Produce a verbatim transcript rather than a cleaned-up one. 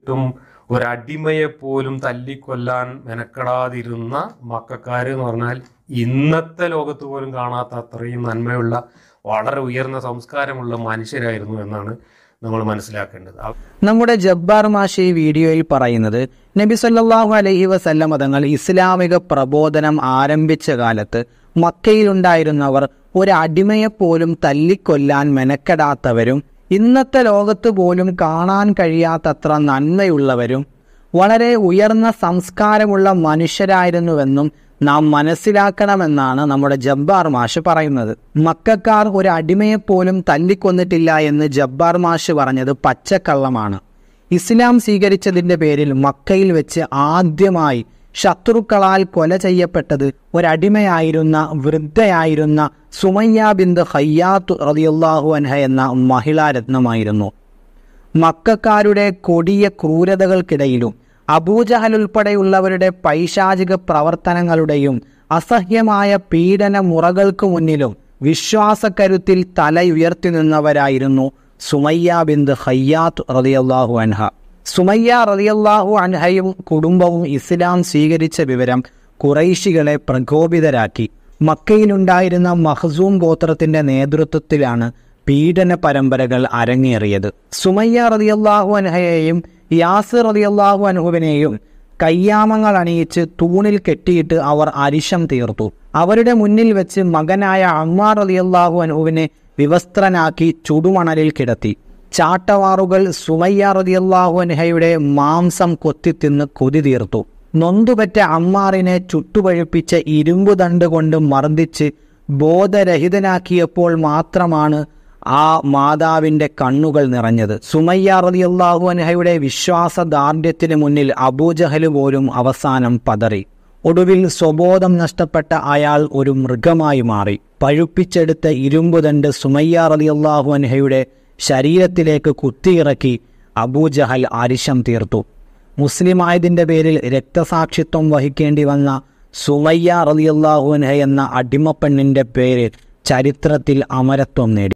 എന്നിട്ടും ഒരടിമയെ പോലും തല്ലിക്കൊല്ലാൻ മെനക്കെടാതിരുന്ന മക്കക്കാർ എന്ന് പറഞ്ഞാൽ ഇന്നത്തെ ലോകത്ത് പോലും കാണാത്ത അത്രയും നന്മയുള്ള വളരെ ഉയർന്ന സംസ്കാരമുള്ള മനുഷ്യരായിരുന്നു എന്നാണ് നമ്മൾ മനസ്സിലാക്കേണ്ടത്. നമ്മുടെ ജബ്ബാർ മാഷി ഈ വീഡിയോയിൽ പറയുന്നത് നബി സല്ലല്ലാഹു അലൈഹി വസല്ലം തങ്ങൾ ഇസ്ലാമിക പ്രബോധനം ആരംഭിച്ച കാലത്ത് മക്കയിലുണ്ടായിരുന്നവർ ഒരു അടിമയെപ്പോലും തല്ലിക്കൊല്ലാൻ മെനക്കെടാത്തവരും ഇന്നത്തെ ലോകത്ത് പോലും കാണാൻ കഴിയാത്തത്ര നന്മയുള്ളവരും വളരെ ഉയർന്ന സംസ്കാരമുള്ള മനുഷ്യരായിരുന്നുവെന്നും നാം മനസ്സിലാക്കണമെന്നാണ് നമ്മുടെ ജബ്ബാർ മാഷ് പറയുന്നത്. മക്കക്കാർ ഒരു അടിമയെപ്പോലും തല്ലിക്കൊന്നിട്ടില്ല എന്ന് ജബ്ബാർ മാഷ് പറഞ്ഞത് പച്ചക്കള്ളമാണ്. ഇസ്ലാം സ്വീകരിച്ചതിൻ്റെ പേരിൽ മക്കയിൽ വെച്ച് ആദ്യമായി ശത്രുക്കളാൽ കൊല ചെയ്യപ്പെട്ടത് ഒരടിമയായിരുന്ന വൃദ്ധയായിരുന്ന സുമയ്യ ബിന്ത് ഖയ്യാത്ത് റളിയല്ലാഹു അൻഹ എന്ന മഹിളാരത്നമായിരുന്നു. മക്കക്കാരുടെ കൊടിയ ക്രൂരതകൾക്കിടയിലും അബൂജഹൽ ഉൾപ്പെടെയുള്ളവരുടെ പൈശാചിക പ്രവർത്തനങ്ങളുടെയും അസഹ്യമായ പീഡന മുറകൾക്ക് മുന്നിലും വിശ്വാസക്കരുത്തിൽ തലയുയർത്തി നിന്നവരായിരുന്നു സുമയ്യ ബിന്ത് ഖയ്യാത്ത് റളിയല്ലാഹു അൻഹ. സുമയ്യ റളിയല്ലാഹു അൻഹയും കുടുംബവും ഇസ്ലാം സ്വീകരിച്ച വിവരം ഖുറൈശികളെ പ്രകോപിതരാക്കി. മക്കയിലുണ്ടായിരുന്ന മഖ്സൂം ഗോത്രത്തിന്റെ നേതൃത്വത്തിലാണ് പീഡന പരമ്പരകൾ അരങ്ങേറിയത്. സുമയ്യ റളിയല്ലാഹു അൻഹയെയും യാസിർ റളിയല്ലാഹു അൻഹുവിനെയും കയ്യാമങ്ങൾ അണിയിച്ച് തൂണിൽ കെട്ടിയിട്ട് അവർ അരിശം തീർത്തു. അവരുടെ മുന്നിൽ വെച്ച് മകനായ അമ്മാർ റളിയല്ലാഹു അൻഹുവിനെ വിവസ്ത്രനാക്കി ചുടുമണലിൽ കിടത്തി. ചാട്ടവാറുകൾ സുമയ്യ റളിയല്ലാഹു അൻഹയുടെ മാംസം കൊത്തിത്തിന്ന് കൊതി തീർത്തു. നൊന്തുപറ്റ അമ്മാറിനെ ചുട്ടുപഴുപ്പിച്ച ഇരുമ്പു ദണ്ട് കൊണ്ട് മർദ്ദിച്ച് ബോധരഹിതനാക്കിയപ്പോൾ മാത്രമാണ് ആ മാതാവിൻ്റെ കണ്ണുകൾ നിറഞ്ഞത്. സുമയ്യ റളിയല്ലാഹു അൻഹയുടെ വിശ്വാസദാർഢ്യത്തിന് മുന്നിൽ അബൂജഹൽ പോലും അവസാനം പതറി. ഒടുവിൽ സ്വബോധം നഷ്ടപ്പെട്ട അയാൾ ഒരു മൃഗമായി മാറി. പഴുപ്പിച്ചെടുത്ത ഇരുമ്പുദണ്ട് സുമയ്യ റളിയല്ലാഹു അൻഹയുടെ ശരീരത്തിലേക്ക് കുത്തിയിറക്കി അബൂജഹൽ അരിശം തീർത്തു. മുസ്ലിമായതിൻ്റെ പേരിൽ രക്തസാക്ഷിത്വം വഹിക്കേണ്ടി വന്ന സുമയ്യ റളിയല്ലാഹു അൻഹ എന്ന അടിമപ്പെണ്ണിൻ്റെ പേര് ചരിത്രത്തിൽ അമരത്വം നേടി.